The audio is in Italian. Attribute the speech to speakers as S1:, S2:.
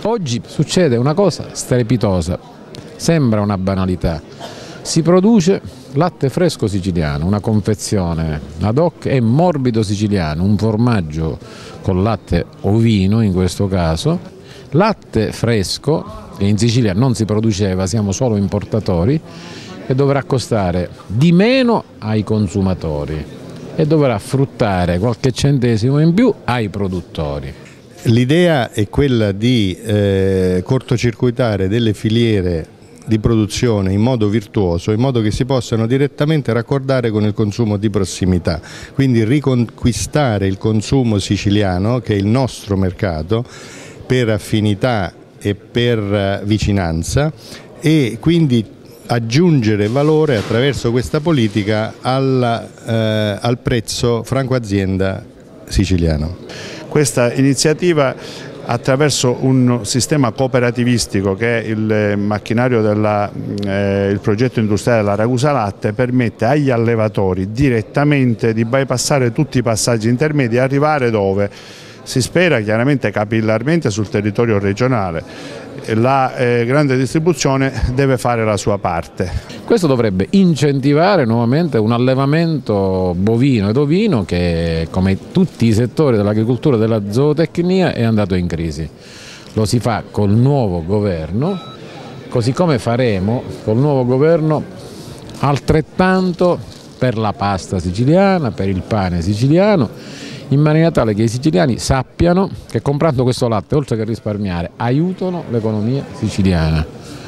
S1: Oggi succede una cosa strepitosa, sembra una banalità, si produce latte fresco siciliano, una confezione ad hoc e morbido siciliano, un formaggio con latte ovino in questo caso, latte fresco che in Sicilia non si produceva, siamo solo importatori, e dovrà costare di meno ai consumatori e dovrà fruttare qualche centesimo in più ai produttori.
S2: L'idea è quella di cortocircuitare delle filiere di produzione in modo virtuoso, in modo che si possano direttamente raccordare con il consumo di prossimità, quindi riconquistare il consumo siciliano, che è il nostro mercato, per affinità e per vicinanza, e quindi aggiungere valore attraverso questa politica al prezzo franco azienda siciliano.
S3: Questa iniziativa, attraverso un sistema cooperativistico che è il macchinario il progetto industriale della Ragusa Latte, permette agli allevatori direttamente di bypassare tutti i passaggi intermedi e arrivare dove si spera, chiaramente capillarmente sul territorio regionale. La grande distribuzione deve fare la sua parte.
S1: Questo dovrebbe incentivare nuovamente un allevamento bovino ed ovino che, come tutti i settori dell'agricoltura e della zootecnia, è andato in crisi. Lo si fa col nuovo governo, così come faremo col nuovo governo altrettanto per la pasta siciliana, per il pane siciliano, in maniera tale che i siciliani sappiano che comprando questo latte, oltre che risparmiare, aiutano l'economia siciliana.